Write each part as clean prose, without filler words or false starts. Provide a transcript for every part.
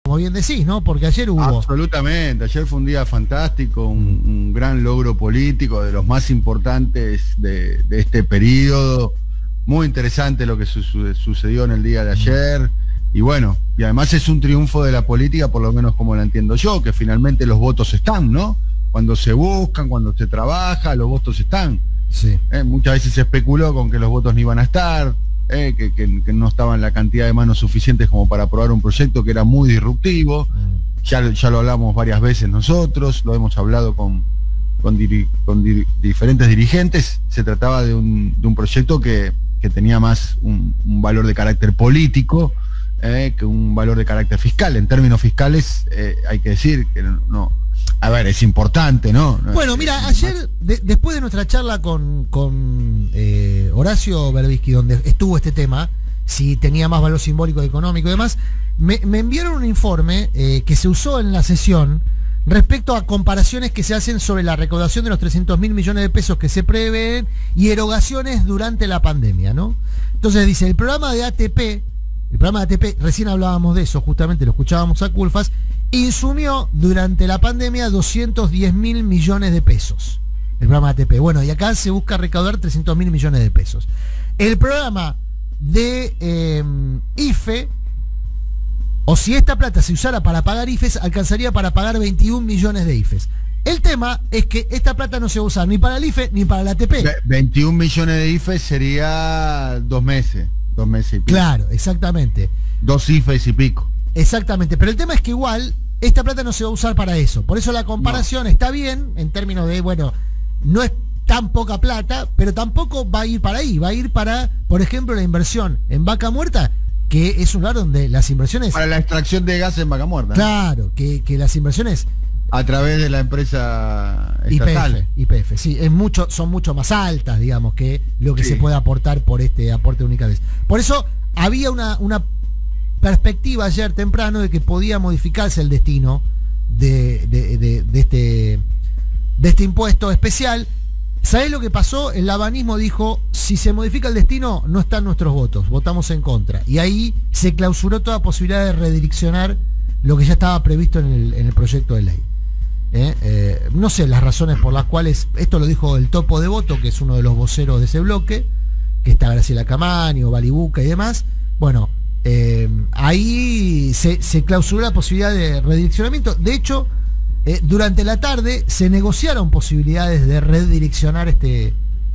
como bien decís, ¿no? Porque ayer hubo... Absolutamente, ayer fue un día fantástico, un gran logro político, de los más importantes de este periodo. Muy interesante lo que sucedió en el día de ayer. Y bueno, y además es un triunfo de la política, por lo menos como la entiendo yo, que finalmente los votos están, ¿no? Cuando se buscan, cuando se trabaja, los votos están. Sí. Muchas veces se especuló con que los votos no iban a estar, que no estaban la cantidad de manos suficientes como para aprobar un proyecto que era muy disruptivo. Ya lo hablamos varias veces nosotros, lo hemos hablado con diferentes dirigentes. Se trataba de un proyecto que tenía más un valor de carácter político que un valor de carácter fiscal. En términos fiscales hay que decir que no. A ver, es importante, ¿no? Bueno, mira, ayer, después de nuestra charla con Horacio Berbisky, donde estuvo este tema, si tenía más valor simbólico, económico y demás, me enviaron un informe que se usó en la sesión respecto a comparaciones que se hacen sobre la recaudación de los 300.000 millones de pesos que se prevén y erogaciones durante la pandemia, ¿no? Entonces dice, el programa de ATP, recién hablábamos de eso, justamente lo escuchábamos a Culfas, insumió durante la pandemia 210.000 millones de pesos. El programa de ATP. Bueno, y acá se busca recaudar 300.000 millones de pesos. El programa de IFE, o si esta plata se usara para pagar IFES, alcanzaría para pagar 21 millones de IFES. El tema es que esta plata no se va a usar ni para el IFE ni para el ATP. 21 millones de IFES sería 2 meses y pico. Claro, exactamente. 2 IFES y pico. Exactamente, pero el tema es que igual esta plata no se va a usar para eso. Por eso la comparación está bien en términos de, bueno, no es tan poca plata, pero tampoco va a ir para ahí. Va a ir para, por ejemplo, la inversión en Vaca Muerta, que es un lugar donde las inversiones... Para la extracción de gas en Vaca Muerta. Claro, que las inversiones... A través de la empresa estatal. YPF, sí, son mucho más altas, digamos, que lo que Sí. se puede aportar por este aporte única vez. Por eso había una perspectiva ayer temprano de que podía modificarse el destino de este impuesto especial. ¿Sabés lo que pasó? El lavanismo dijo, si se modifica el destino, no están nuestros votos, votamos en contra. Y ahí se clausuró toda posibilidad de redireccionar lo que ya estaba previsto en el proyecto de ley. No sé las razones por las cuales, esto lo dijo el Topo de Voto, que es uno de los voceros de ese bloque, que está Graciela Camaño, Balibuca y demás. Bueno, ahí se clausuró la posibilidad de redireccionamiento. De hecho, durante la tarde se negociaron posibilidades de redireccionar este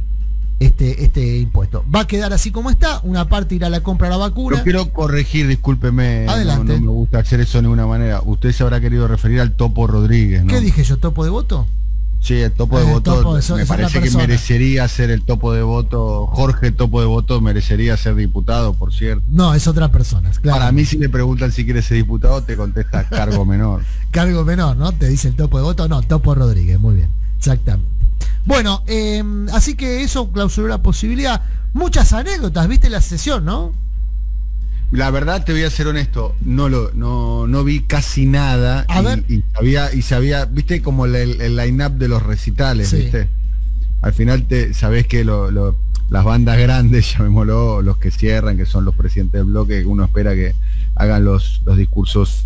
impuesto. Va a quedar así como está, una parte irá a la compra de la vacuna. Yo quiero corregir, discúlpeme, Adelante. no me gusta hacer eso de ninguna manera. Usted se habrá querido referir al Topo Rodríguez, ¿no? ¿Qué dije yo? ¿Topo de Voto? Sí, el Topo de Voto Topo, me es parece otra que persona. merecería ser el Topo de Voto. Jorge Topo de Voto merecería ser diputado, por cierto. No, es otra persona, claro. Para mí, si le preguntan si quiere ser diputado, te contesta cargo menor. Cargo menor, ¿no? Te dice el Topo de Voto. No, Topo Rodríguez, muy bien, exactamente. Bueno, así que eso clausuró la posibilidad. Muchas anécdotas, ¿viste la sesión, no? La verdad, te voy a ser honesto, no vi casi nada. A ver. Y sabía, viste, como el line-up de los recitales, Sí. viste. Al final sabés que las bandas grandes, llamémoslo, los que cierran, que son los presidentes del bloque, uno espera que hagan los discursos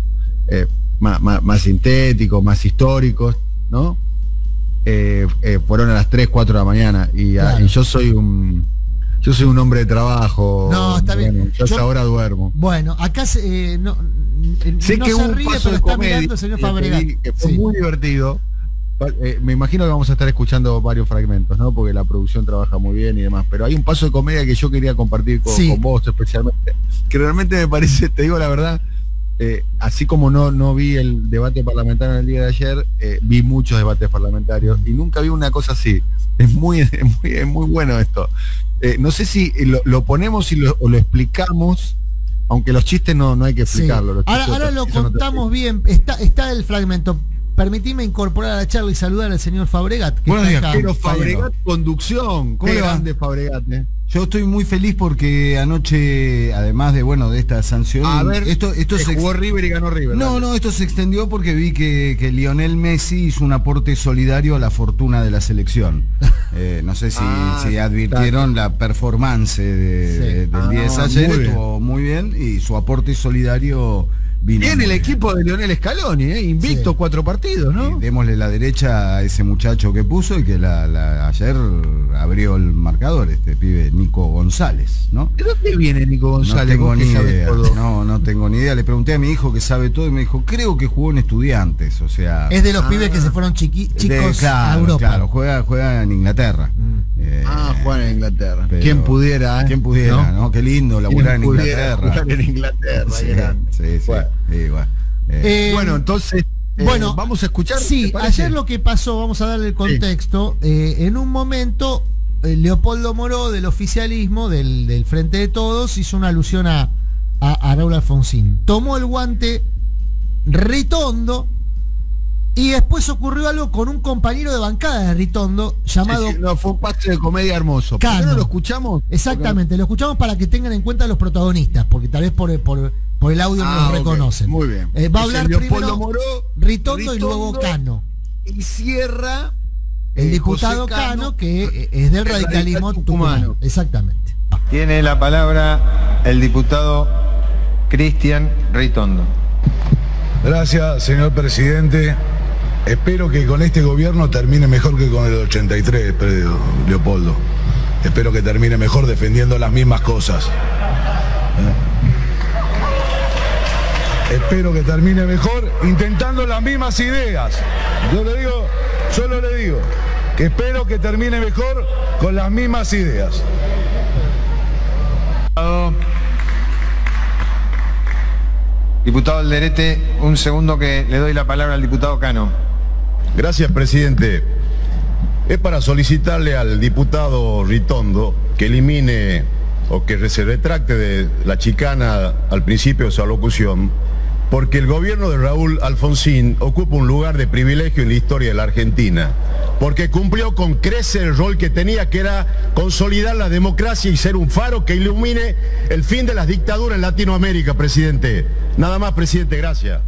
más sintéticos, más históricos, ¿no? Fueron a las 3, 4 de la mañana Claro. y yo soy un hombre de trabajo. No, está bien. Bueno, yo ahora duermo. Bueno, acá Sé no que se hubo un ríe, paso pero de está comedia mirando el señor Fabregat. que fue Sí. muy divertido. Me imagino que vamos a estar escuchando varios fragmentos, ¿no? Porque la producción trabaja muy bien y demás. Pero hay un paso de comedia que yo quería compartir Sí. con vos especialmente. Que realmente me parece, te digo la verdad, así como no vi el debate parlamentario en el día de ayer, vi muchos debates parlamentarios y nunca vi una cosa así. Es muy bueno esto. No sé si lo ponemos o lo explicamos, aunque los chistes no hay que explicarlo. Sí. Los chistes Ahora lo eso no te contamos bien. Está el fragmento. Permitime incorporar a la charla y saludar al señor Fabregat. Que Buenos está días, acá. Pero Fabregat Conducción, ¿cómo le van de Fabregat? Yo estoy muy feliz porque anoche, además de esta sanción, A ver, esto se jugó River y ganó River. No, esto se extendió porque vi que Lionel Messi hizo un aporte solidario a la fortuna de la selección. No sé si advirtieron la performance del día de ayer, muy bien. estuvo muy bien, y su aporte solidario Viene el equipo de Lionel Scaloni, invicto, 4 partidos, ¿no? Y démosle la derecha a ese muchacho que puso y que ayer abrió el marcador, este pibe Nico González, ¿no? ¿De dónde viene Nico González? No tengo ni idea. No tengo ni idea. Le pregunté a mi hijo que sabe todo y me dijo, creo que jugó en Estudiantes, o sea. Es de los pibes que se fueron chicos a Europa. Claro, juega en Inglaterra. Juega en Inglaterra. ¿Quién pudiera? ¿Quién pudiera, no? Qué lindo laburar en Inglaterra. Jugar en Inglaterra. Sí. Bueno, entonces, vamos a escuchar. Sí, ayer lo que pasó, vamos a darle el contexto. En un momento, Leopoldo Moró, del oficialismo, del Frente de Todos, hizo una alusión a Raúl Alfonsín. Tomó el guante Ritondo y después ocurrió algo con un compañero de bancada de Ritondo llamado... fue un pase de comedia hermoso. ¿Por qué no lo escuchamos? Exactamente, lo escuchamos para que tengan en cuenta los protagonistas, porque tal vez por el audio no los reconocen. Muy bien. Va a hablar primero Moró, Ritondo y luego Cano. Y cierra el diputado Cano, que es del radicalismo tucumano. Exactamente. Tiene la palabra el diputado Cristian Ritondo. Gracias, señor presidente. Espero que con este gobierno termine mejor que con el 83, Leopoldo. Espero que termine mejor defendiendo las mismas cosas. Espero que termine mejor intentando las mismas ideas. Solo le digo que espero que termine mejor con las mismas ideas. Diputado Alderete, un segundo que le doy la palabra al diputado Cano. Gracias, presidente. Es para solicitarle al diputado Ritondo que elimine o que se retracte de la chicana al principio de su alocución, porque el gobierno de Raúl Alfonsín ocupa un lugar de privilegio en la historia de la Argentina, porque cumplió con creces el rol que tenía, que era consolidar la democracia y ser un faro que ilumine el fin de las dictaduras en Latinoamérica, presidente. Nada más, presidente, gracias.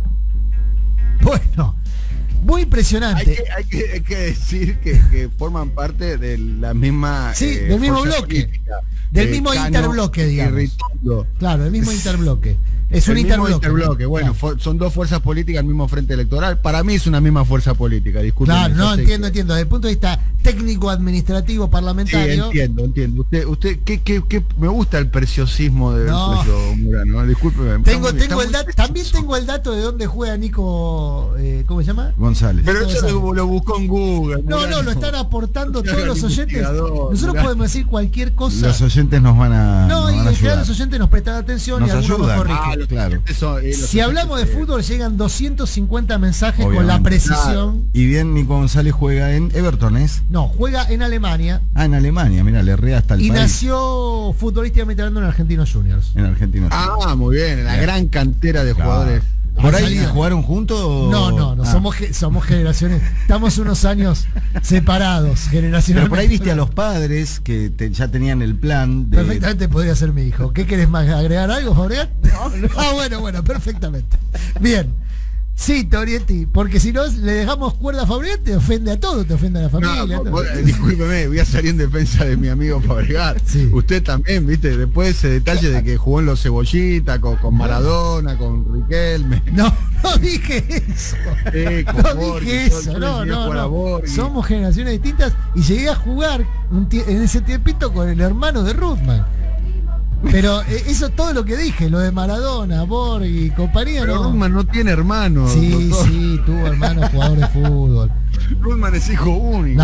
Bueno, muy impresionante. Hay que decir que forman parte de la misma... del mismo bloque. Política. Del mismo interbloque, digamos. Claro, el mismo interbloque. Es un interbloque. Bueno, son dos fuerzas políticas al mismo frente electoral. Para mí es una misma fuerza política, disculpen. Claro, no, entiendo. Desde el punto de vista técnico, administrativo, parlamentario. Sí, entiendo. Usted me gusta el preciosismo de suyo, Murano, discúlpeme. Tengo el dato, también tengo el dato de dónde juega Nico, ¿cómo se llama? González. Pero eso lo buscó en Google. No, lo están aportando todos los oyentes. Nosotros podemos decir cualquier cosa. Los oyentes nos van a y en general los oyentes nos prestan atención y algunos nos corrigen. Claro. Si hablamos de fútbol llegan 250 mensajes con la precisión. Y bien, Nico González juega en Everton, ¿es? No, juega en Alemania. En Alemania, mira, le rea hasta el país. Y nació futbolísticamente hablando en Argentinos Juniors. En Argentinos Juniors. Muy bien, en la gran cantera de jugadores. ¿Por ahí jugaron juntos? No, somos generaciones, estamos unos años separados, generacionalmente. Pero por ahí viste a los padres que ya tenían el plan de... Perfectamente podría ser mi hijo. ¿Qué querés más? ¿Agregar algo, Fabrián? No. Bueno, perfectamente. Bien. Sí, Torietti, porque si no le dejamos cuerda a Fabrián, te ofende a todo, te ofende a la familia. Discúlpeme, voy a salir en defensa de mi amigo Fabregat. Sí. Usted también, viste, después ese detalle de que jugó en los Cebollitas, con Maradona, con Riquelme. No dije eso. Dije eso. No. Somos generaciones distintas y llegué a jugar en ese tiempito con el hermano de Ruthman. Pero eso es todo lo que dije, lo de Maradona, Borg y compañía. Pero Ruthman no tiene hermanos. Sí, tuvo hermanos jugadores de fútbol. Ruthman es hijo único.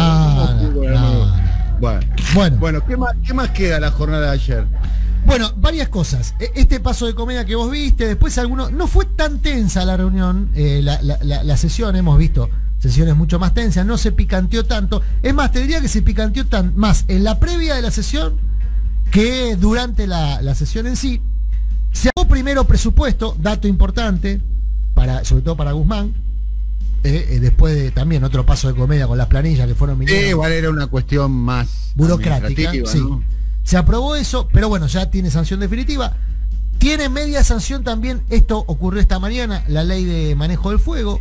Bueno, ¿qué más queda la jornada de ayer? Bueno, varias cosas. Este paso de comedia que vos viste, después algunos... No fue tan tensa la reunión, la sesión, hemos visto sesiones mucho más tensas, no se picanteó tanto. Es más, te diría que se picanteó más en la previa de la sesión que durante la sesión en sí. Se habló primero presupuesto, dato importante, sobre todo para Guzmán, después de también otro paso de comedia con las planillas que fueron viniendo. Igual era una cuestión más burocrática, sí. ¿No? Se aprobó eso, pero bueno, ya tiene sanción definitiva. Tiene media sanción también, esto ocurrió esta mañana, la ley de manejo del fuego,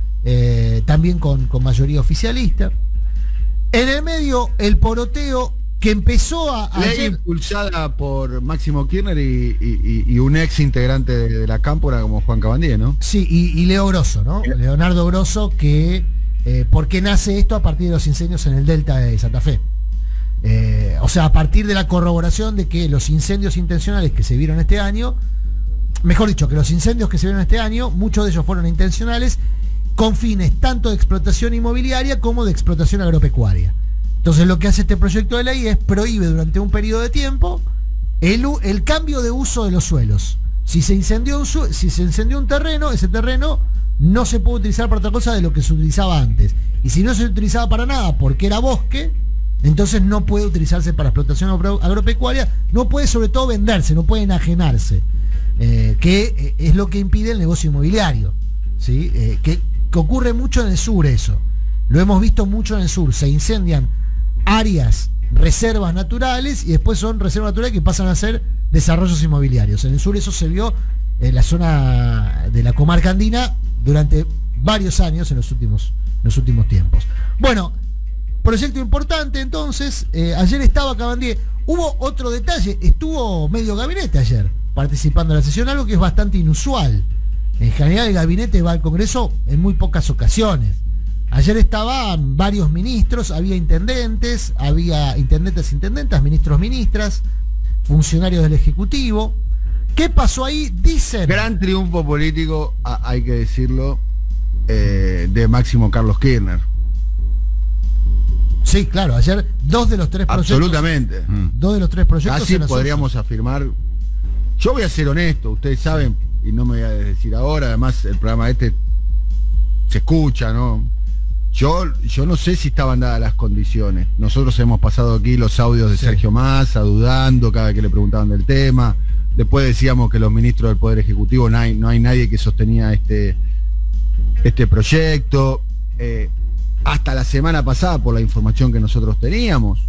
también con mayoría oficialista. En el medio, el poroteo que empezó a ley ayer, impulsada por Máximo Kirchner y un ex integrante de la Cámpora como Juan Cabandier, ¿no? sí, y Leo Grosso, ¿no? Leonardo Grosso, que ¿por qué nace esto? A partir de los incendios en el delta de Santa Fe. O sea, a partir de la corroboración de que los incendios intencionales que se vieron este año, mejor dicho, que los incendios que se vieron este año, muchos de ellos fueron intencionales, con fines tanto de explotación inmobiliaria como de explotación agropecuaria. Entonces lo que hace este proyecto de ley es prohíbe durante un periodo de tiempo el cambio de uso de los suelos. Si se incendió un terreno, ese terreno no se puede utilizar para otra cosa de lo que se utilizaba antes. Y si no se utilizaba para nada porque era bosque, entonces no puede utilizarse para explotación agropecuaria, no puede sobre todo venderse, no puede enajenarse, que es lo que impide el negocio inmobiliario, ¿sí? Que ocurre mucho en el sur eso. Lo hemos visto mucho en el sur, se incendian áreas, reservas naturales, y después son reservas naturales que pasan a ser desarrollos inmobiliarios. En el sur eso se vio en la zona de la comarca andina durante varios años en los últimos tiempos. Bueno, proyecto importante entonces. Ayer estaba Cabandier. Hubo otro detalle, estuvo medio gabinete ayer participando en la sesión, algo que es bastante inusual. En general el gabinete va al Congreso en muy pocas ocasiones. Ayer estaban varios ministros, había intendentas, ministros, ministras, funcionarios del Ejecutivo. ¿Qué pasó ahí? Dicen... Gran triunfo político, hay que decirlo, de Máximo Carlos Kirchner. Sí, claro, ayer dos de los tres proyectos... Absolutamente. Dos de los tres proyectos... Así podríamos afirmar... Yo voy a ser honesto, ustedes saben, y no me voy a decir ahora, además el programa este se escucha, ¿no? Yo no sé si estaban dadas las condiciones. Nosotros hemos pasado aquí los audios de Sergio Massa, dudando cada vez que le preguntaban del tema. Después decíamos que los ministros del Poder Ejecutivo no hay nadie que sostenía este proyecto. Hasta la semana pasada, por la información que nosotros teníamos,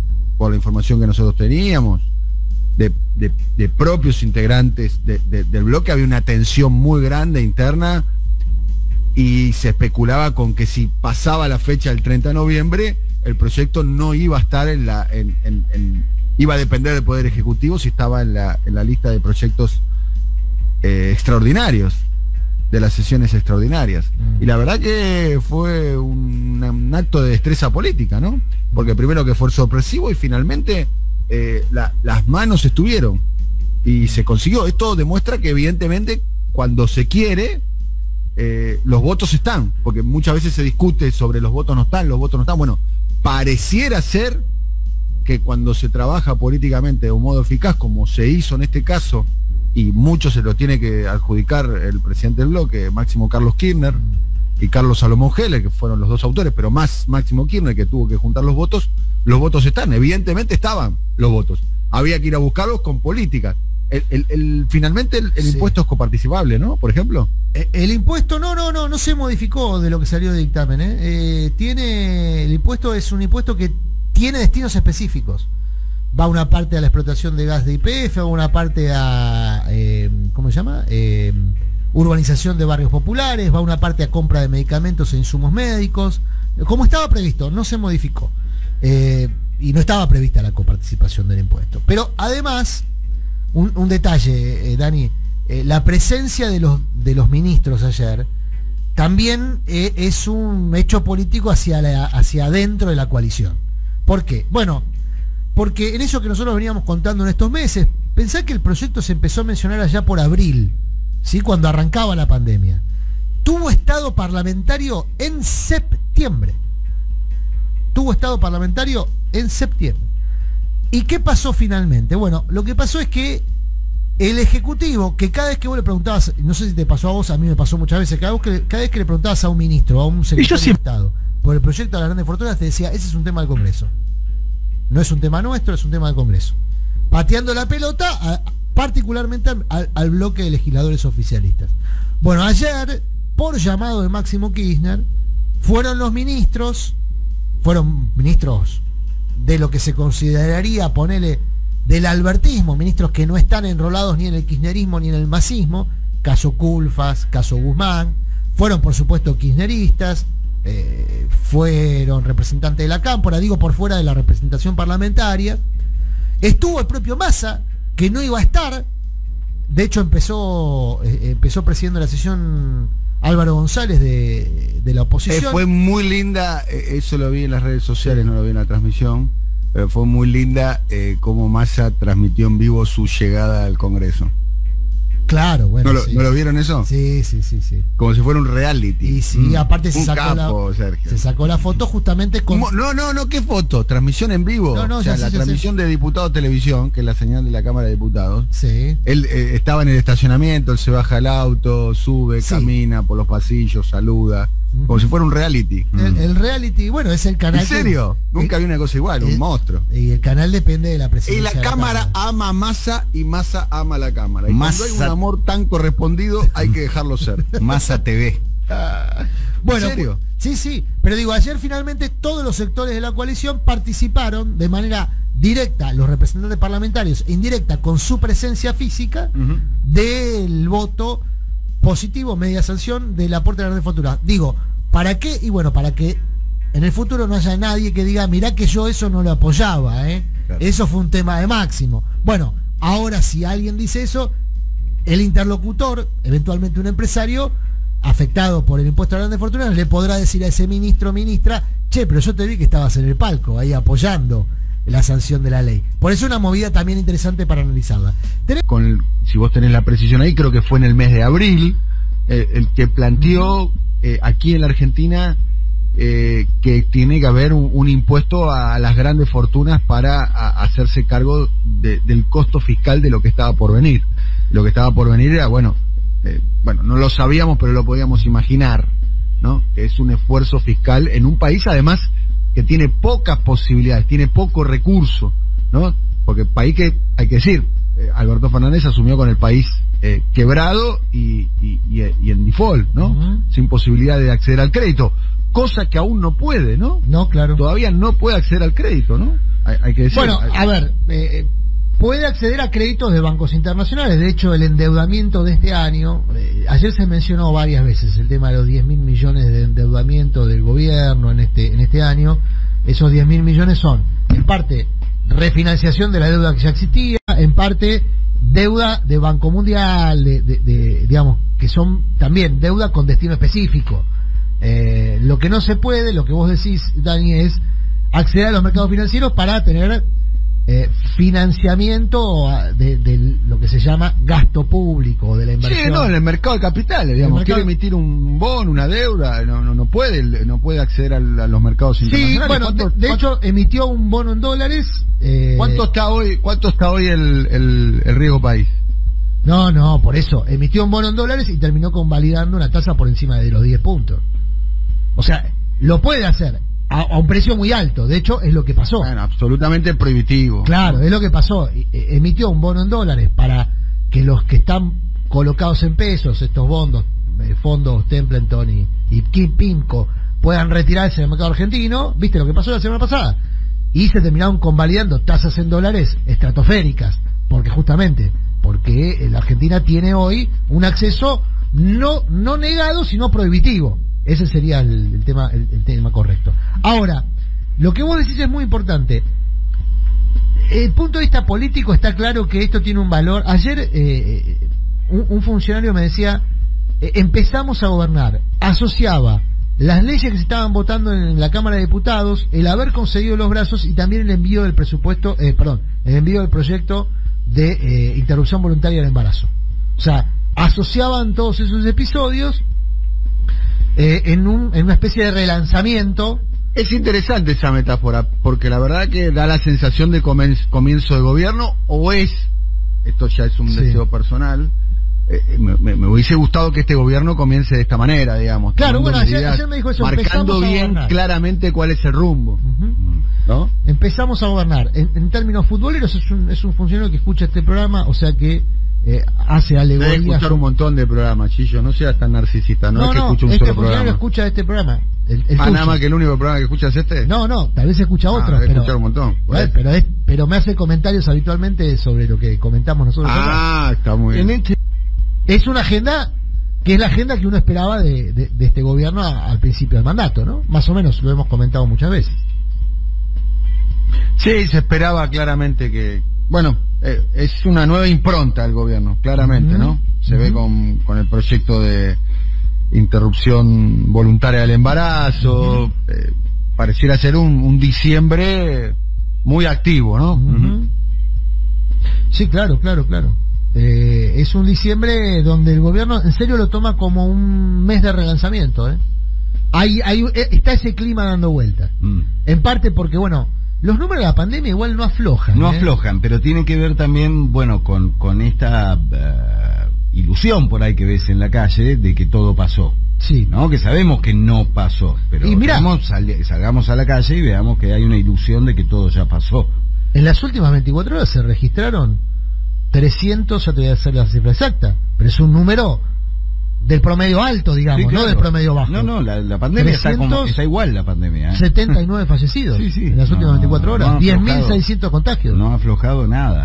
de propios integrantes del bloque, había una tensión muy grande interna y se especulaba con que si pasaba la fecha del 30 de noviembre, el proyecto no iba a estar iba a depender del Poder Ejecutivo si estaba en la lista de proyectos extraordinarios, de las sesiones extraordinarias. Y la verdad que fue un acto de destreza política, ¿no? Porque primero que fue sorpresivo y finalmente las manos estuvieron y se consiguió. Esto demuestra que evidentemente cuando se quiere, los votos están, porque muchas veces se discute sobre los votos no están. Bueno, pareciera ser que cuando se trabaja políticamente de un modo eficaz, como se hizo en este caso, y mucho se lo tiene que adjudicar el presidente del bloque, Máximo Carlos Kirchner, y Carlos Salomón Heller, que fueron los dos autores, pero más Máximo Kirchner, que tuvo que juntar los votos están, evidentemente estaban los votos. Había que ir a buscarlos con política. Finalmente el impuesto es coparticipable, ¿no? Por ejemplo. El impuesto no se modificó de lo que salió de dictamen. El impuesto es un impuesto que tiene destinos específicos. Va una parte a la explotación de gas de YPF, va una parte a ¿cómo se llama? Urbanización de barrios populares, va una parte a compra de medicamentos e insumos médicos. Como estaba previsto, no se modificó. Y no estaba prevista la coparticipación del impuesto. Pero además, un detalle, Dani, la presencia de los ministros ayer también es un hecho político hacia adentro de la coalición. ¿Por qué? Bueno, porque en eso que nosotros veníamos contando en estos meses, pensá que el proyecto se empezó a mencionar allá por abril, ¿sí? Cuando arrancaba la pandemia. Tuvo estado parlamentario en septiembre. ¿Y qué pasó finalmente? Bueno, lo que pasó es que el Ejecutivo, que cada vez que vos le preguntabas, no sé si te pasó a vos, a mí me pasó muchas veces, cada vez que le preguntabas a un ministro, a un secretario de Estado, por el proyecto de las grandes fortunas, te decía, ese es un tema del Congreso. No es un tema nuestro, es un tema del Congreso. Pateando la pelota, particularmente al bloque de legisladores oficialistas. Bueno, ayer, por llamado de Máximo Kirchner, fueron ministros de lo que se consideraría, ponele, del albertismo, ministros que no están enrolados ni en el kirchnerismo ni en el masismo, caso Culfas, caso Guzmán, fueron por supuesto kirchneristas, fueron representantes de la Cámpora, digo por fuera de la representación parlamentaria. Estuvo el propio Massa, que no iba a estar. De hecho empezó presidiendo la sesión Álvaro González de la oposición. Fue muy linda, eso lo vi en las redes sociales, no lo vi en la transmisión, pero fue muy linda cómo Massa transmitió en vivo su llegada al Congreso. Claro, bueno. ¿No lo vieron eso? Sí. Como si fuera un reality. Y sí, aparte se sacó la foto justamente con... No, ¿qué foto? Transmisión en vivo. No, la transmisión de Diputados Televisión, que es la señal de la Cámara de Diputados. Sí. Él estaba en el estacionamiento, él se baja al auto, sube, camina por los pasillos, saluda. Como si fuera un reality. El reality, bueno, es el canal. ¿En serio? Nunca vi una cosa igual, un monstruo. Y el canal depende de la presidencia. Y la Cámara ama a Massa y Massa ama a la Cámara. Y Massa... cuando hay un amor tan correspondido, hay que dejarlo ser. Massa TV. Bueno, ¿en serio? Sí. Pero digo, ayer finalmente todos los sectores de la coalición participaron de manera directa, los representantes parlamentarios, e indirecta, con su presencia física, del voto positivo, media sanción del aporte de la red futura. Digo, ¿para qué? Y bueno, para que en el futuro no haya nadie que diga, mirá que yo eso no lo apoyaba, Claro. Eso fue un tema de Máximo. Bueno, ahora si alguien dice eso, el interlocutor, eventualmente un empresario afectado por el impuesto a grandes fortunas, le podrá decir a ese ministro o ministra, che, pero yo te vi que estabas en el palco, ahí apoyando la sanción de la ley. Por eso una movida también interesante para analizarla. Si vos tenés la precisión ahí, creo que fue en el mes de abril, el que planteó aquí en la Argentina que tiene que haber un impuesto a las grandes fortunas para hacerse cargo del costo fiscal de lo que estaba por venir. Lo que estaba por venir era, bueno, no lo sabíamos, pero lo podíamos imaginar, ¿no? Que es un esfuerzo fiscal en un país, además, que tiene pocas posibilidades, tiene poco recurso, ¿no? Porque país que, hay que decir, Alberto Fernández asumió con el país quebrado y en default, ¿no? Sin posibilidad de acceder al crédito, cosa que aún no puede, ¿no? No, claro. Todavía no puede acceder al crédito, ¿no? Hay que decir. Bueno, a ver, puede acceder a créditos de bancos internacionales. De hecho, el endeudamiento de este año, ayer se mencionó varias veces el tema de los 10.000 millones de endeudamiento del gobierno en este año. Esos 10.000 millones son, en parte, refinanciación de la deuda que ya existía, en parte, deuda de Banco Mundial, digamos, que son también deuda con destino específico. Lo que no se puede, lo que vos decís, Dani, es acceder a los mercados financieros para tener financiamiento de lo que se llama gasto público, de la inversión. Sí, no, en el mercado de capitales, digamos, quiere emitir un bono, una deuda, no puede acceder a los mercados internacionales. Sí, bueno, de hecho emitió un bono en dólares. ¿Cuánto está hoy el riesgo país? No, por eso, emitió un bono en dólares y terminó convalidando una tasa por encima de los 10 puntos. O sea, lo puede hacer a un precio muy alto, de hecho es lo que pasó. Bueno, absolutamente prohibitivo. Claro, es lo que pasó. Emitió un bono en dólares para que los que están colocados en pesos, estos bondos, fondos Templeton y PIMCO, puedan retirarse del mercado argentino. ¿Viste lo que pasó la semana pasada? Y se terminaron convalidando tasas en dólares estratosféricas, porque la Argentina tiene hoy un acceso no negado, sino prohibitivo. Ese sería el tema correcto. Ahora, lo que vos decís es muy importante. Desde el punto de vista político está claro que esto tiene un valor. Ayer un funcionario me decía, empezamos a gobernar, asociaba las leyes que se estaban votando en la Cámara de Diputados, el haber concedido los brazos y también el envío del presupuesto, el envío del proyecto de interrupción voluntaria del embarazo. O sea, asociaban todos esos episodios en una especie de relanzamiento. Es interesante esa metáfora, porque la verdad que da la sensación de comienzo de gobierno, esto ya es un deseo personal, me hubiese gustado que este gobierno comience de esta manera, digamos. Claro, bueno, ayer me dijo eso, marcando bien claramente cuál es el rumbo. ¿No? Empezamos a gobernar. En términos futboleros es un funcionario que escucha este programa, o sea que hace alegoría. Debe escuchar un montón de programas, Chillo, no seas tan narcisista, no es que escuche un solo programa. Escucha este programa. Nada más que el único programa que escucha es este. No, tal vez escucha otro, pero escuchar un montón. Pero me hace comentarios habitualmente sobre lo que comentamos nosotros. Está muy bien. Es una agenda que es la agenda que uno esperaba de este gobierno al principio del mandato, ¿no? Más o menos, lo hemos comentado muchas veces. Sí, se esperaba claramente que, bueno, es una nueva impronta del gobierno, claramente, ¿no? Se ve con el proyecto de interrupción voluntaria del embarazo, pareciera ser un diciembre muy activo, ¿no? Sí, claro. Es un diciembre donde el gobierno en serio lo toma como un mes de relanzamiento, ¿eh? Está ese clima dando vueltas. En parte porque, bueno, los números de la pandemia igual no aflojan. No aflojan, pero tiene que ver también, bueno, con esta ilusión por ahí que ves en la calle de que todo pasó. Sí. ¿No? Que sabemos que no pasó, pero y mirá, salgamos a la calle y veamos que hay una ilusión de que todo ya pasó. En las últimas 24 horas se registraron 300, ya te voy a hacer la cifra exacta, pero es un número del promedio alto, digamos, Sí, claro. no del promedio bajo. No, la pandemia está igual, la pandemia. 79 fallecidos en las últimas 24 horas, 10.600 contagios. No ha aflojado nada.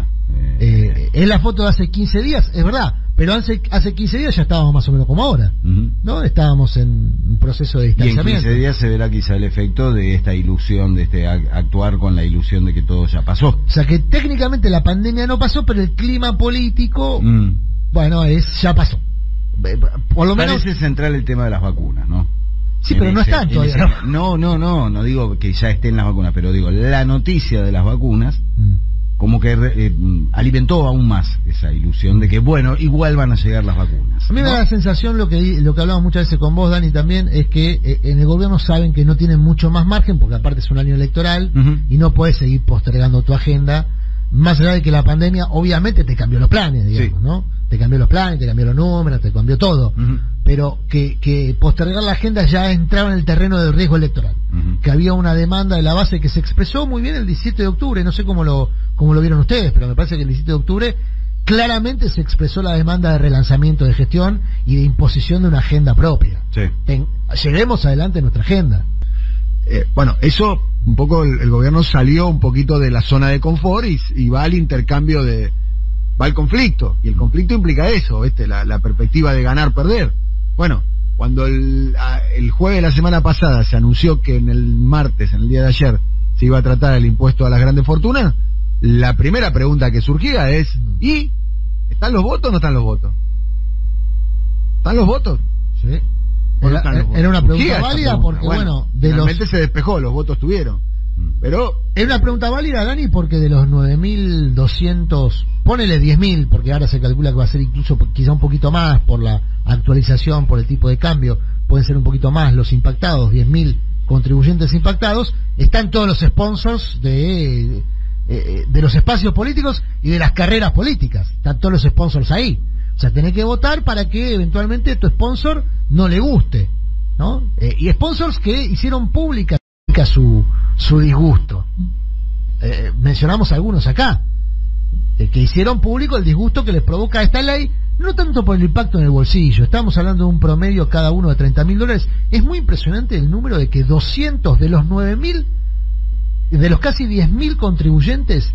Es la foto de hace 15 días, es verdad, pero hace 15 días ya estábamos más o menos como ahora, ¿no? Estábamos en un proceso de Y en distanciamiento. 15 días se verá quizá el efecto de esta ilusión, de este actuar con la ilusión de que todo ya pasó. O sea que técnicamente la pandemia no pasó, pero el clima político, bueno, ya pasó. Por lo menos parece central el tema de las vacunas, ¿no? Sí, pero no están todavía. No digo que ya estén las vacunas, pero digo, la noticia de las vacunas como que alimentó aún más esa ilusión de que, bueno, igual van a llegar las vacunas. A mí me da la sensación, lo que hablamos muchas veces con vos, Dani, también, es que en el gobierno saben que no tienen mucho más margen, porque aparte es un año electoral, y no puedes seguir postergando tu agenda, más allá de que la pandemia obviamente te cambió los planes, digamos, ¿no? Te cambió los planes, te cambió los números, te cambió todo, pero que postergar la agenda ya entraba en el terreno del riesgo electoral, que había una demanda de la base que se expresó muy bien el 17 de octubre, no sé cómo lo vieron ustedes, pero me parece que el 17 de octubre claramente se expresó la demanda de relanzamiento de gestión y de imposición de una agenda propia. Lleguemos adelante en nuestra agenda. Bueno, eso un poco el gobierno salió un poquito de la zona de confort y va al intercambio va al conflicto, y el conflicto implica eso, la perspectiva de ganar-perder. Bueno, cuando el jueves de la semana pasada se anunció que en el martes, en el día de ayer, se iba a tratar el impuesto a las grandes fortunas, la primera pregunta que surgía es, ¿y están los votos o no están los votos? ¿Están los votos? Sí. Era una pregunta válida porque, bueno, finalmente se despejó, los votos tuvieron. Pero es una pregunta válida, Dani, porque de los 9.200, ponele 10.000, porque ahora se calcula que va a ser incluso quizá un poquito más por la actualización, por el tipo de cambio, pueden ser un poquito más los impactados, 10.000 contribuyentes impactados, están todos los sponsors de los espacios políticos y de las carreras políticas, están todos los sponsors ahí. O sea, tenés que votar para que eventualmente tu sponsor no le guste, ¿no? Y sponsors que hicieron pública su disgusto. Mencionamos algunos acá, que hicieron público el disgusto que les provoca esta ley, no tanto por el impacto en el bolsillo, estamos hablando de un promedio cada uno de $30.000. Es muy impresionante el número de que 200 de los 9.000, de los casi 10.000 contribuyentes,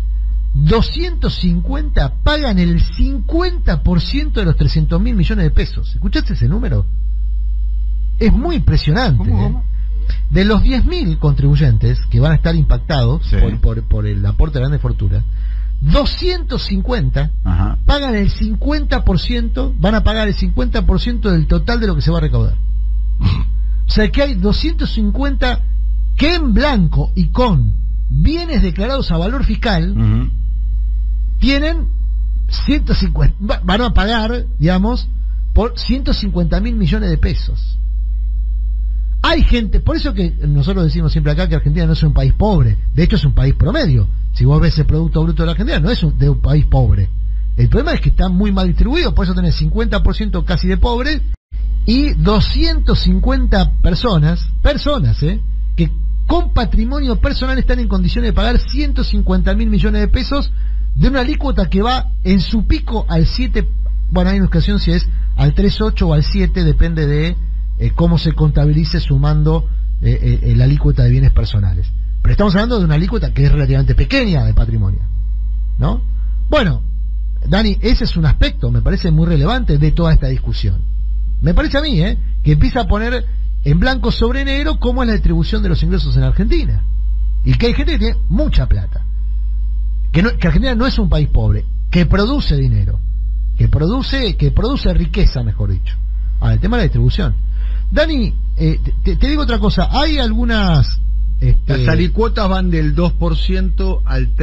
250 pagan el 50% de los 300.000 millones de pesos. ¿Escuchaste ese número? Es muy impresionante. ¿Cómo? De los 10.000 contribuyentes que van a estar impactados por el aporte de grandes fortunas, 250 pagan el 50%, van a pagar el 50% del total de lo que se va a recaudar. O sea que hay 250 que en blanco y con bienes declarados a valor fiscal tienen 150, van a pagar, digamos, por 150.000 millones de pesos. Hay gente, por eso que nosotros decimos siempre acá que Argentina no es un país pobre, de hecho es un país promedio. Si vos ves el Producto Bruto de la Argentina, no es de un país pobre. El problema es que está muy mal distribuido, por eso tenés 50% casi de pobres y 250 personas, que con patrimonio personal están en condiciones de pagar 150.000 millones de pesos de una alícuota que va en su pico al 7, bueno, hay una ocasión si es al 3,8 o al 7, depende de cómo se contabilice sumando la alícuota de bienes personales. Pero estamos hablando de una alícuota que es relativamente pequeña de patrimonio, ¿no? Bueno, Dani, ese es un aspecto, me parece muy relevante de toda esta discusión, me parece a mí, que empieza a poner en blanco sobre negro cómo es la distribución de los ingresos en Argentina. Y que hay gente que tiene mucha plata. Que Argentina no es un país pobre, que produce dinero, que produce riqueza, mejor dicho. Ahora, el tema de la distribución. Dani, te digo otra cosa, hay algunas... Las alicuotas van del 2% al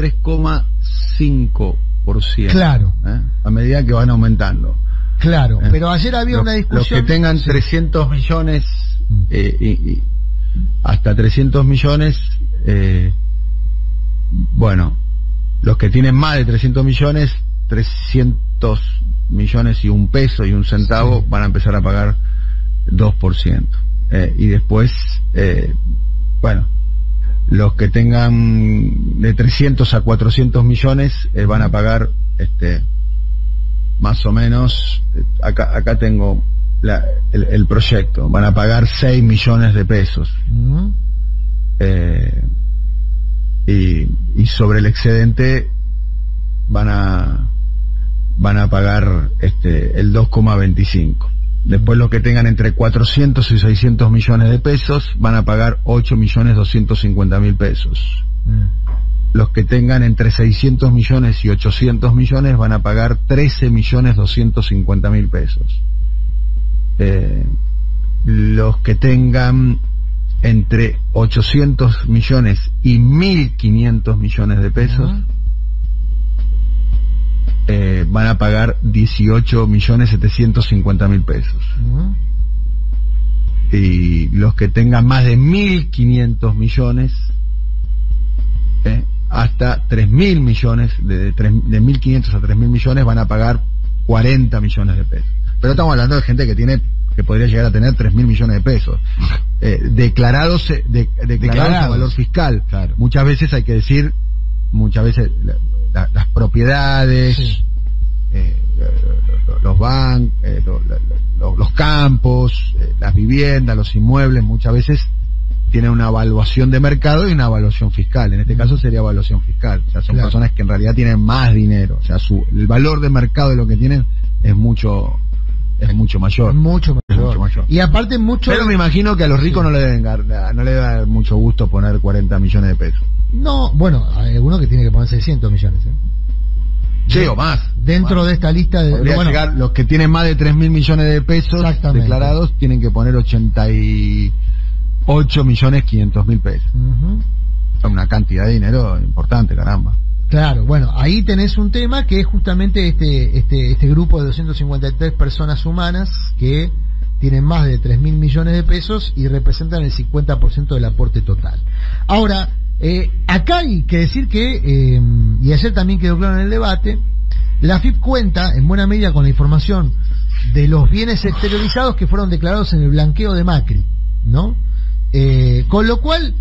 3,5%. Claro. A medida que van aumentando. Claro, pero ayer había una discusión... Los que tengan 300 millones, y hasta 300 millones, bueno, los que tienen más de 300 millones, 300 millones y un peso y un centavo, van a empezar a pagar 2%. Y después, bueno, los que tengan de 300 a 400 millones van a pagar más o menos, acá tengo el proyecto, van a pagar 6 millones de pesos. Y sobre el excedente van a pagar el 2,25. Después los que tengan entre 400 y 600 millones de pesos van a pagar 8.250.000 pesos. Los que tengan entre 600 millones y 800 millones van a pagar 13.250.000 pesos. Los que tengan entre 800 millones y 1.500 millones de pesos van a pagar 18.750.000 pesos. Y los que tengan más de 1.500 millones hasta 3.000 millones, de 1.500 a 3.000 millones van a pagar 40 millones de pesos. Pero estamos hablando de gente que podría llegar a tener 3.000 millones de pesos declarados a valor fiscal. Claro. Muchas veces hay que decir, las propiedades, los bancos, los campos, las viviendas, los inmuebles, muchas veces tienen una evaluación de mercado y una evaluación fiscal. En este caso sería evaluación fiscal. O sea, son personas que en realidad tienen más dinero. O sea, el valor de mercado de lo que tienen es mucho mayor. Mucho mayor. Y aparte Pero me imagino que a los ricos no le debe dar mucho gusto poner 40 millones de pesos. No, bueno, hay algunos que tienen que poner 600 millones. Sí, o más. Dentro de esta lista de... Podría llegar, los que tienen más de 3.000 millones de pesos declarados tienen que poner 88.500.000 pesos. Una cantidad de dinero importante, caramba. Claro, bueno, ahí tenés un tema que es justamente este grupo de 253 personas humanas que tienen más de 3.000 millones de pesos y representan el 50% del aporte total. Ahora, acá hay que decir que, y ayer también quedó claro en el debate, la AFIP cuenta en buena medida con la información de los bienes exteriorizados que fueron declarados en el blanqueo de Macri, ¿no? Con lo cual,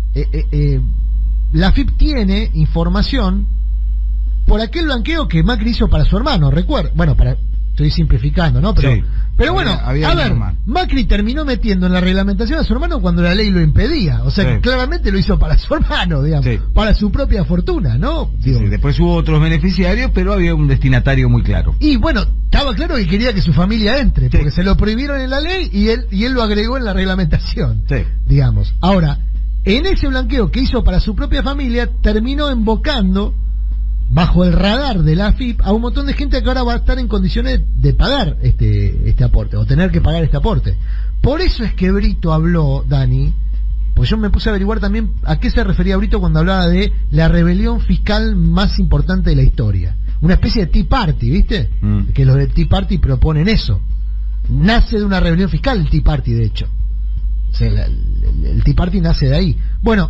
la AFIP tiene información por aquel blanqueo que Macri hizo para su hermano, recuerda. Bueno, estoy simplificando, ¿no? Pero bueno, a ver, Macri terminó metiendo en la reglamentación a su hermano cuando la ley lo impedía. O sea, que claramente lo hizo para su hermano, digamos, para su propia fortuna, ¿no? Después hubo otros beneficiarios, pero había un destinatario muy claro. Y bueno, estaba claro que quería que su familia entre, porque se lo prohibieron en la ley y él lo agregó en la reglamentación, digamos. Ahora, en ese blanqueo que hizo para su propia familia, terminó embocando bajo el radar de la AFIP a un montón de gente que ahora va a estar en condiciones de pagar este aporte, o tener que pagar este aporte. Por eso es que Brito habló, Dani, pues yo me puse a averiguar también a qué se refería Brito cuando hablaba de la rebelión fiscal más importante de la historia. Una especie de Tea Party, ¿viste? Que los de Tea Party proponen eso. Nace de una rebelión fiscal el Tea Party, de hecho. O sea, el Tea Party nace de ahí. Bueno,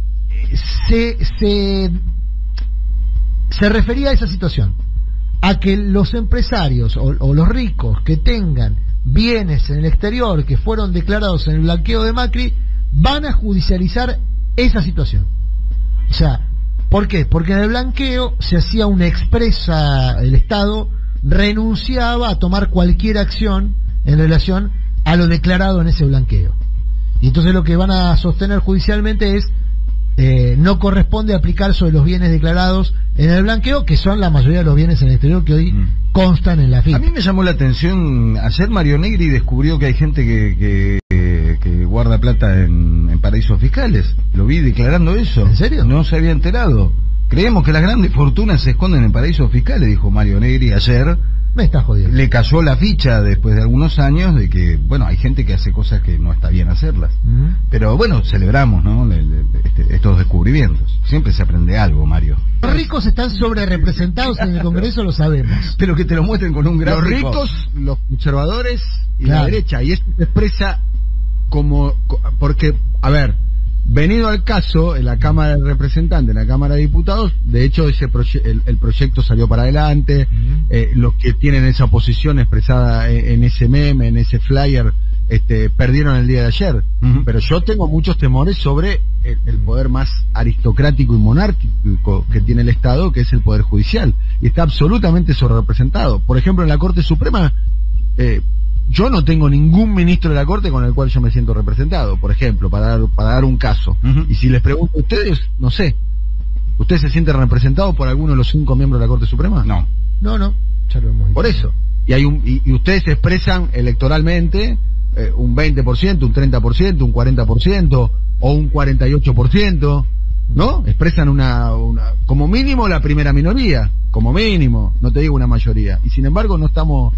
se refería a esa situación, a que los empresarios o los ricos que tengan bienes en el exterior que fueron declarados en el blanqueo de Macri van a judicializar esa situación. O sea, ¿por qué? Porque en el blanqueo se hacía una expresa, el Estado renunciaba a tomar cualquier acción en relación a lo declarado en ese blanqueo. Y entonces lo que van a sostener judicialmente es no corresponde aplicar sobre los bienes declarados en el blanqueo, que son la mayoría de los bienes en el exterior que hoy constan en la AFIP. A mí me llamó la atención, ayer Mario Negri descubrió que hay gente que guarda plata en paraísos fiscales. Lo vi declarando eso. ¿En serio? No se había enterado. Creemos que las grandes fortunas se esconden en paraísos fiscales, dijo Mario Negri ayer. Me está jodiendo. Le cayó la ficha después de algunos años de que, bueno, hay gente que hace cosas que no está bien hacerlas. Pero bueno, celebramos, ¿no? Estos descubrimientos. Siempre se aprende algo, Mario. Los ricos están sobre representados en el Congreso, lo sabemos. Pero que te lo muestren con un gráfico. Los ricos, los conservadores y Claro. la derecha. Y esto se expresa porque, a ver, venido al caso, en la Cámara de Representantes, en la Cámara de Diputados, de hecho el proyecto salió para adelante. Los que tienen esa posición expresada en ese meme, en ese flyer, perdieron el día de ayer. Pero yo tengo muchos temores sobre el poder más aristocrático y monárquico que tiene el Estado, que es el Poder Judicial, y está absolutamente sobrerepresentado. Por ejemplo, en la Corte Suprema, yo no tengo ningún ministro de la Corte con el cual yo me siento representado, por ejemplo, para dar un caso. Y si les pregunto a ustedes, no sé, ¿ustedes se sienten representados por alguno de los 5 miembros de la Corte Suprema? No. No, ya lo hemos dicho. Por eso. Y ustedes se expresan electoralmente un 20%, un 30%, un 40% o un 48%, ¿no? Expresan una como mínimo la primera minoría, como mínimo, no te digo una mayoría. Y sin embargo no estamos,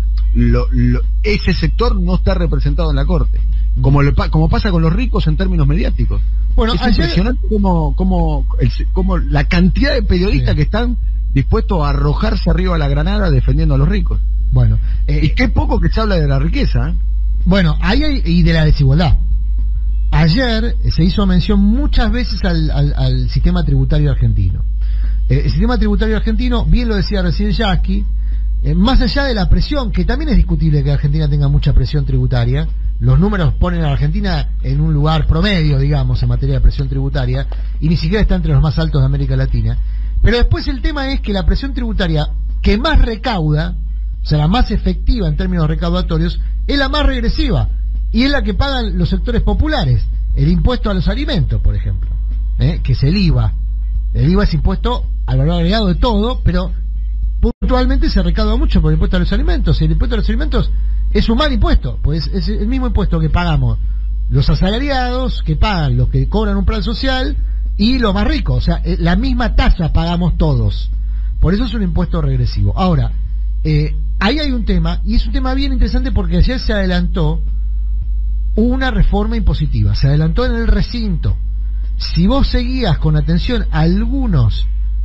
ese sector no está representado en la Corte, como pasa con los ricos en términos mediáticos. Bueno, es ayer... impresionante como la cantidad de periodistas que están dispuestos a arrojarse arriba a la granada defendiendo a los ricos. Bueno, Y qué poco que se habla de la riqueza, ¿eh? Bueno, ahí hay, y de la desigualdad. Ayer se hizo mención muchas veces al sistema tributario argentino. El sistema tributario argentino, bien lo decía recién Yasky, más allá de la presión, que también es discutible que Argentina tenga mucha presión tributaria, los números ponen a la Argentina en un lugar promedio, digamos, en materia de presión tributaria, y ni siquiera está entre los más altos de América Latina. Pero después el tema es que la presión tributaria que más recauda, o sea, la más efectiva en términos recaudatorios, es la más regresiva, y es la que pagan los sectores populares. El impuesto a los alimentos, por ejemplo, que es el IVA. El IVA es impuesto al valor agregado de todo, pero puntualmente se recauda mucho por el impuesto a los alimentos. Y el impuesto a los alimentos es un mal impuesto, pues es el mismo impuesto que pagamos los asalariados, que pagan los que cobran un plan social, y los más ricos. O sea, la misma tasa pagamos todos. Por eso es un impuesto regresivo. Ahora, ahí hay un tema, y es un tema bien interesante porque ayer se adelantó una reforma impositiva, se adelantó en el recinto. Si vos seguías con atención algunos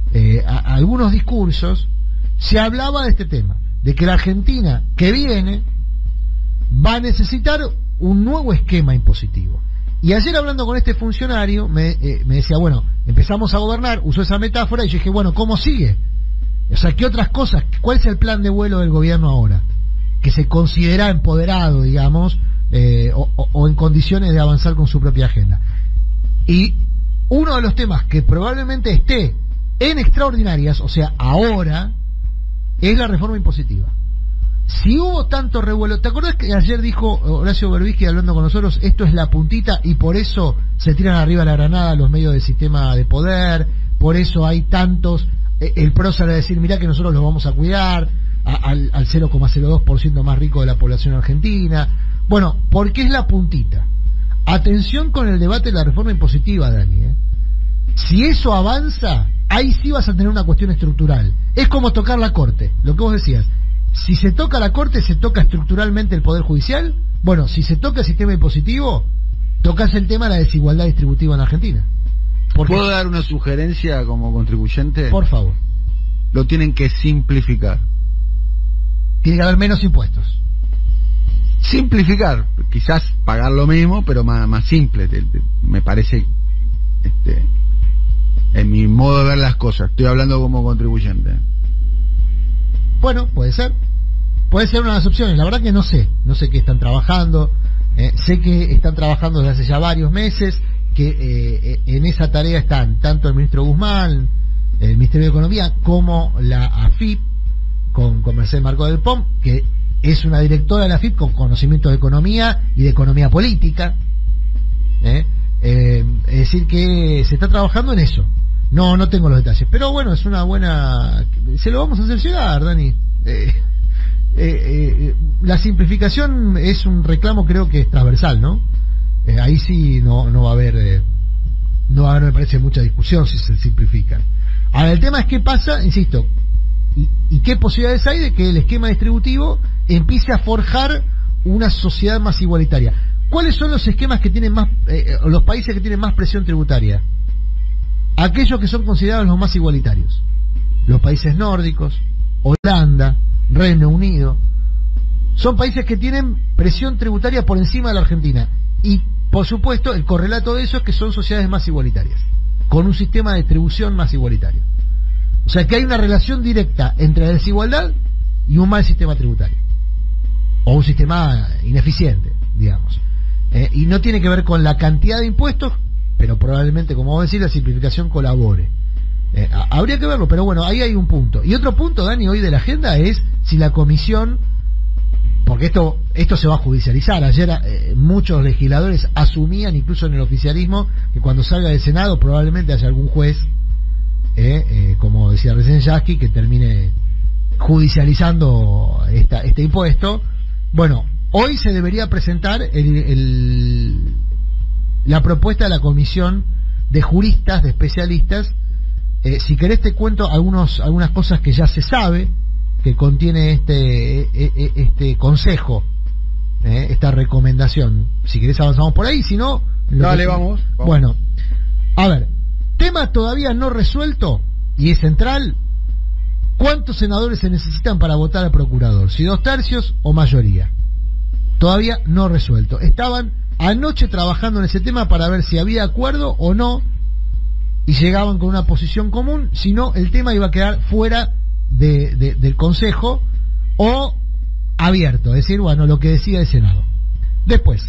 discursos, se hablaba de este tema, de que la Argentina que viene va a necesitar un nuevo esquema impositivo. Y ayer hablando con este funcionario me decía, bueno, empezamos a gobernar, usó esa metáfora, y yo dije, bueno, ¿cómo sigue? O sea, ¿qué otras cosas? ¿Cuál es el plan de vuelo del gobierno ahora? Que se considera empoderado, digamos, o en condiciones de avanzar con su propia agenda. Y uno de los temas que probablemente esté en extraordinarias, o sea, ahora, es la reforma impositiva. Si hubo tanto revuelo, ¿te acordás que ayer dijo Horacio Berbisky hablando con nosotros, esto es la puntita y por eso se tiran arriba la granada los medios del sistema de poder, por eso hay tantos, el PRO sale a decir, mirá que nosotros los vamos a cuidar, al 0,02% más rico de la población argentina? Bueno, porque es la puntita. Atención con el debate de la reforma impositiva, Dani, Si eso avanza, ahí sí vas a tener una cuestión estructural. Es como tocar la Corte, lo que vos decías. Si se toca la Corte, se toca estructuralmente el Poder Judicial. Bueno, si se toca el sistema impositivo, tocas el tema de la desigualdad distributiva en Argentina. ¿Puedo dar una sugerencia como contribuyente? Por favor. Lo tienen que simplificar. Tiene que haber menos impuestos. Simplificar, quizás pagar lo mismo, pero más simple, me parece, en mi modo de ver las cosas. Estoy hablando como contribuyente. Bueno, puede ser una de las opciones. La verdad que no sé qué están trabajando. Sé que están trabajando desde hace ya varios meses, que en esa tarea están tanto el ministro Guzmán, el Ministerio de Economía, como la AFIP, con Mercedes Marcó del POM, que es una directora de la AFIP con conocimientos de economía y de economía política. Es decir, que se está trabajando en eso. No tengo los detalles, pero bueno, es una buena... Se lo vamos a hacer llegar, Dani. la simplificación es un reclamo, creo que es transversal, ¿no? Ahí sí no va a haber, me parece, mucha discusión si se simplifican. Ahora, el tema es qué pasa, insisto, y qué posibilidades hay de que el esquema distributivo empiece a forjar una sociedad más igualitaria. ¿Cuáles son los esquemas que tienen más, los países que tienen más presión tributaria? Aquellos que son considerados los más igualitarios. Los países nórdicos, Holanda, Reino Unido, son países que tienen presión tributaria por encima de la Argentina. Y, por supuesto, el correlato de eso es que son sociedades más igualitarias, con un sistema de distribución más igualitario. O sea que hay una relación directa entre la desigualdad y un mal sistema tributario. O un sistema ineficiente, digamos. Y no tiene que ver con la cantidad de impuestos, pero probablemente, como vos decís, la simplificación colabore. Habría que verlo, pero bueno, ahí hay un punto. Y otro punto, Dani, hoy de la agenda es si la comisión, porque esto se va a judicializar. Ayer muchos legisladores asumían, incluso en el oficialismo, que cuando salga del Senado probablemente haya algún juez, como decía recién Yasky, que termine judicializando este impuesto. Bueno, hoy se debería presentar la propuesta de la comisión de juristas, de especialistas. Si querés te cuento algunas cosas que ya se sabe que contiene este consejo, esta recomendación. Si querés avanzamos por ahí, si no... Dale, vamos. Bueno, a ver, tema todavía no resuelto, y es central: ¿cuántos senadores se necesitan para votar al procurador? Si 2/3 o mayoría. Todavía no resuelto. Estaban anoche trabajando en ese tema para ver si había acuerdo o no, y llegaban con una posición común. Si no, el tema iba a quedar fuera del Consejo o abierto, es decir, bueno, lo que decida el Senado. Después,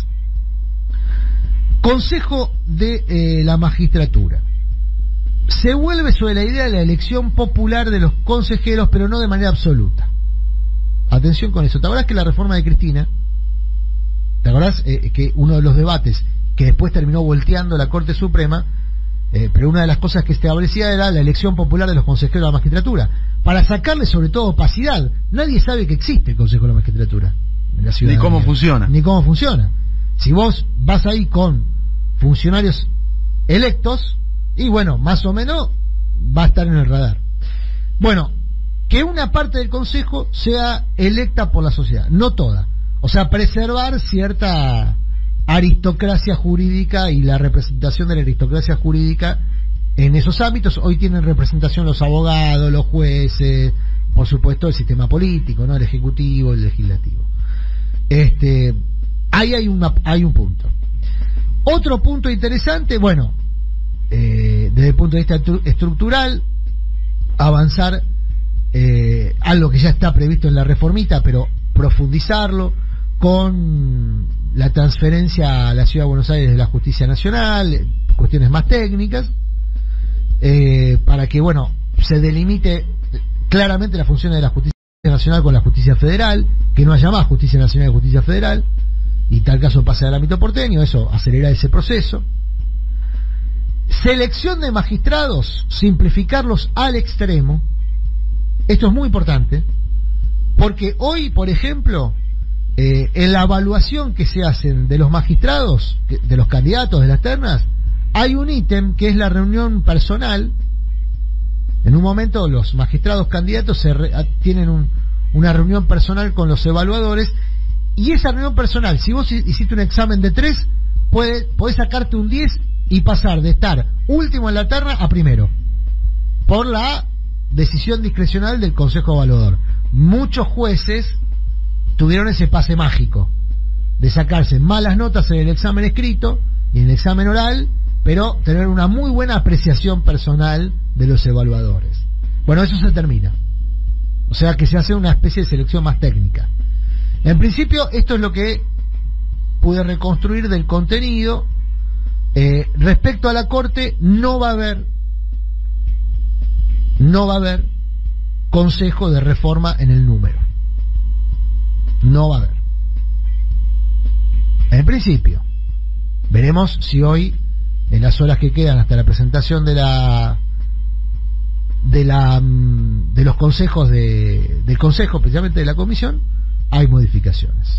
Consejo de la Magistratura. Se vuelve sobre la idea de la elección popular de los consejeros, pero no de manera absoluta. Atención con eso. ¿Te acordás que la reforma de Cristina, te acordás que uno de los debates que después terminó volteando la Corte Suprema, pero una de las cosas que establecía era la elección popular de los consejeros de la magistratura, para sacarle sobre todo opacidad? Nadie sabe que existe el Consejo de la Magistratura en la ciudad. Ni cómo funciona. Ni cómo funciona. Si vos vas ahí con funcionarios electos, y bueno, más o menos va a estar en el radar. Bueno, que una parte del Consejo sea electa por la sociedad, no toda. O sea, preservar cierta aristocracia jurídica y la representación de la aristocracia jurídica en esos ámbitos. Hoy tienen representación los abogados, los jueces, por supuesto el sistema político, ¿no? El ejecutivo, el legislativo. Ahí hay un punto. Otro punto interesante, bueno, desde el punto de vista estructural, avanzar algo que ya está previsto en la reformita, pero profundizarlo con la transferencia a la Ciudad de Buenos Aires de la Justicia Nacional, cuestiones más técnicas, para que, bueno, se delimite claramente las funciones de la Justicia Nacional con la Justicia Federal, que no haya más Justicia Nacional y Justicia Federal, y tal caso pase al ámbito porteño. Eso acelera ese proceso. Selección de magistrados, simplificarlos al extremo. Esto es muy importante, porque hoy, por ejemplo, en la evaluación que se hacen de los magistrados, de los candidatos de las ternas, hay un ítem que es la reunión personal. En un momento los magistrados candidatos tienen una reunión personal con los evaluadores, y esa reunión personal, si vos hiciste un examen de 3, podés sacarte un 10 y pasar de estar último en la terna a primero, por la decisión discrecional del Consejo Evaluador. Muchos jueces tuvieron ese pase mágico de sacarse malas notas en el examen escrito y en el examen oral, pero tener una muy buena apreciación personal de los evaluadores. Bueno, eso se termina. O sea que se hace una especie de selección más técnica. En principio, esto es lo que pude reconstruir del contenido. Respecto a la Corte, no va a haber consejo de reforma en el número. No va a haber. En principio, veremos si hoy, en las horas que quedan hasta la presentación de los consejos del Consejo, precisamente de la Comisión, hay modificaciones.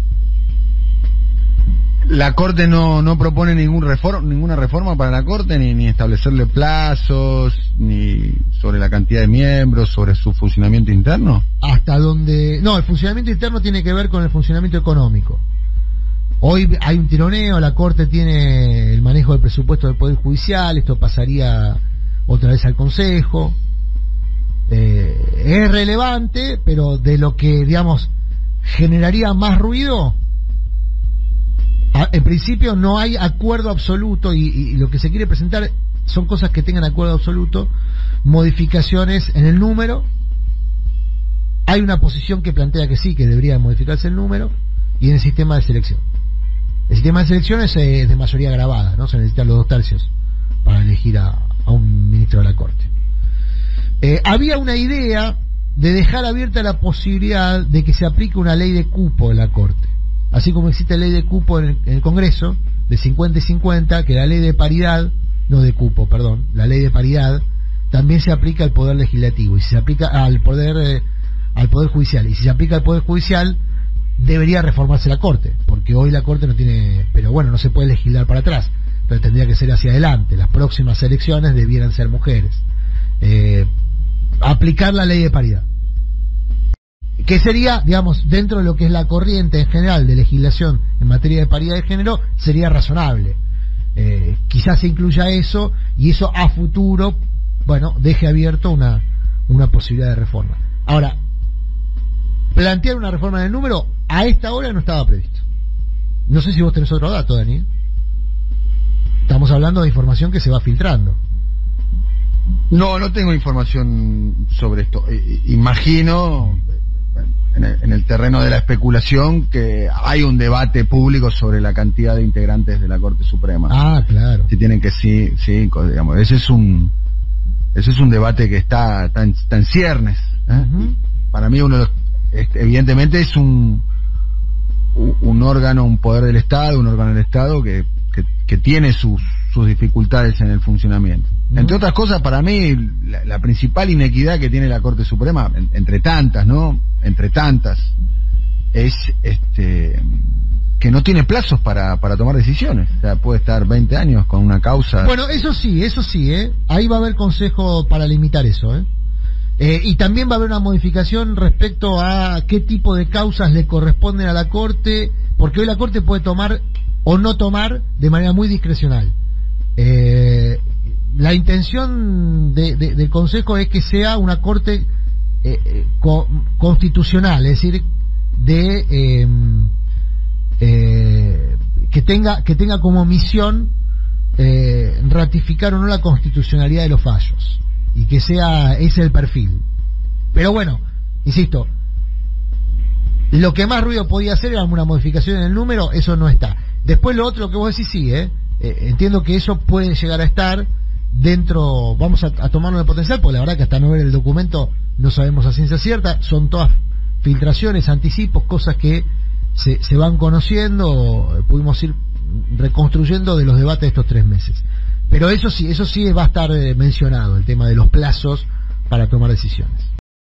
La Corte no propone ninguna reforma para la Corte, ni establecerle plazos, ni sobre la cantidad de miembros, sobre su funcionamiento interno. Hasta donde... No, el funcionamiento interno tiene que ver con el funcionamiento económico. Hoy hay un tironeo, la Corte tiene el manejo del presupuesto del Poder Judicial, esto pasaría otra vez al Consejo. Es relevante, pero de lo que, digamos, generaría más ruido... En principio no hay acuerdo absoluto y lo que se quiere presentar son cosas que tengan acuerdo absoluto, modificaciones en el número. Hay una posición que plantea que sí, que debería modificarse el número, y en el sistema de selección. El sistema de selección es de mayoría grabada, ¿no? Se necesitan los 2/3 para elegir a un ministro de la Corte. Había una idea de dejar abierta la posibilidad de que se aplique una ley de cupo en la Corte. Así como existe ley de cupo en el Congreso, de 50 y 50, que la ley de paridad, no de cupo, perdón, la ley de paridad, también se aplica al Poder Legislativo, y si se aplica al Poder Judicial, y si se aplica al Poder Judicial, debería reformarse la Corte, porque hoy la Corte no tiene, pero bueno, no se puede legislar para atrás, pero tendría que ser hacia adelante, las próximas elecciones debieran ser mujeres. Aplicar la ley de paridad. Que sería, digamos, dentro de lo que es la corriente en general de legislación en materia de paridad de género, sería razonable. Quizás se incluya eso, y eso a futuro, bueno, deje abierto una posibilidad de reforma. Ahora, plantear una reforma del número a esta hora no estaba previsto. No sé si vos tenés otro dato, Dani. Estamos hablando de información que se va filtrando. No tengo información sobre esto. Imagino, en el terreno de la especulación, que hay un debate público sobre la cantidad de integrantes de la Corte Suprema. Ah, claro. Si tienen que sí, digamos, ese es un debate que está en ciernes. Uh-huh. Para mí evidentemente es un órgano, un poder del Estado, un órgano del Estado que tiene sus dificultades en el funcionamiento. Entre otras cosas, para mí, la principal inequidad que tiene la Corte Suprema, entre tantas, ¿no? Entre tantas, es que no tiene plazos para tomar decisiones. O sea, puede estar 20 años con una causa. Bueno, eso sí, ahí va a haber consejo para limitar eso, y también va a haber una modificación respecto a qué tipo de causas le corresponden a la Corte, porque hoy la Corte puede tomar o no tomar de manera muy discrecional. La intención del Consejo es que sea una Corte constitucional, es decir, que tenga como misión ratificar o no la constitucionalidad de los fallos, y que sea ese el perfil. Pero bueno, insisto, lo que más ruido podía hacer era una modificación en el número, eso no está. Después lo otro que vos decís, sí, entiendo que eso puede llegar a estar dentro, vamos a tomarlo de potencial, porque la verdad que hasta no ver el documento no sabemos a ciencia cierta, son todas filtraciones, anticipos, cosas que se van conociendo, pudimos ir reconstruyendo de los debates de estos 3 meses. Pero eso sí va a estar mencionado, el tema de los plazos para tomar decisiones.